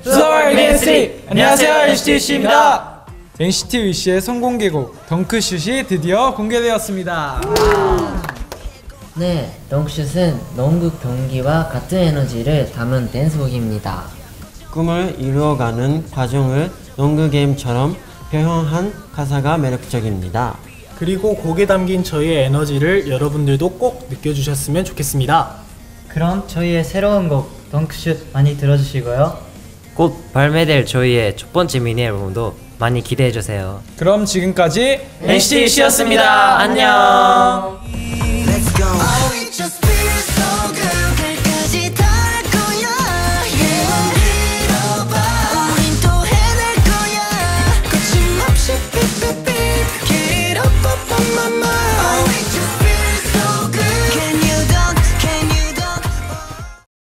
Soar Against. 안녕하세요, NCT 위시입니다. NCT 위시의 선공개곡 덩크슛이 드디어 공개되었습니다. 네, 덩크슛은 농구 경기와 같은 에너지를 담은 댄스곡입니다. 꿈을 이루어가는 과정을 농구 게임처럼 표현한 가사가 매력적입니다. 그리고 곡에 담긴 저희의 에너지를 여러분들도 꼭 느껴주셨으면 좋겠습니다. 그럼 저희의 새로운 곡 덩크슛 많이 들어주시고요. 곧 발매될 저희의 첫 번째 미니 앨범도 많이 기대해주세요. 그럼 지금까지 NCT 위시였습니다. 안녕. Let's go.